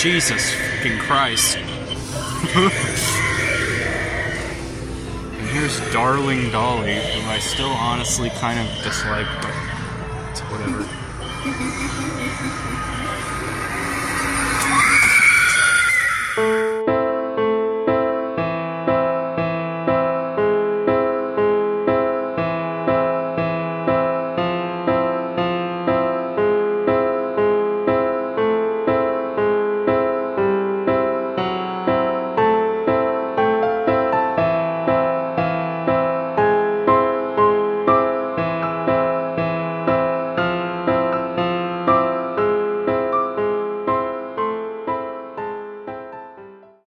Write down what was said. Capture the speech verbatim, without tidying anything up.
Jesus fucking Christ. And here's Darling Dolly, who I still honestly kind of dislike, but